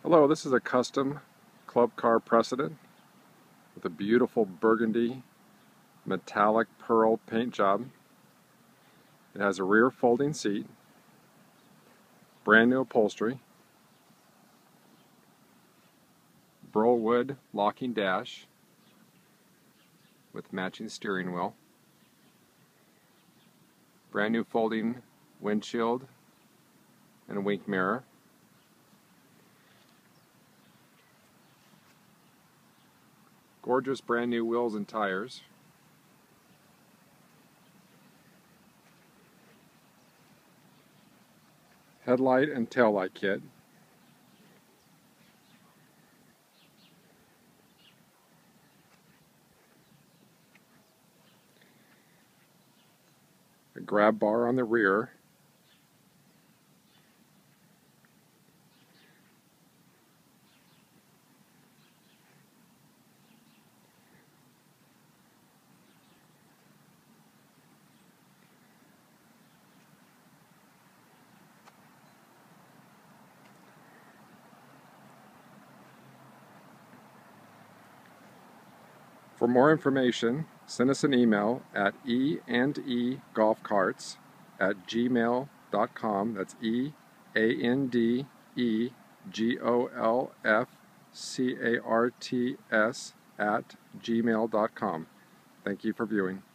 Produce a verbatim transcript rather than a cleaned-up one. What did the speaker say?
Hello, this is a custom Club Car Precedent with a beautiful burgundy metallic pearl paint job. It has a rear folding seat, brand new upholstery, burl wood locking dash with matching steering wheel, brand new folding windshield and a wink mirror. Gorgeous brand new wheels and tires. Headlight and taillight kit. A grab bar on the rear. For more information, send us an email at e and e golf carts at gmail dot com. That's E A N D E G O L F C A R T S at gmail dot com. Thank you for viewing.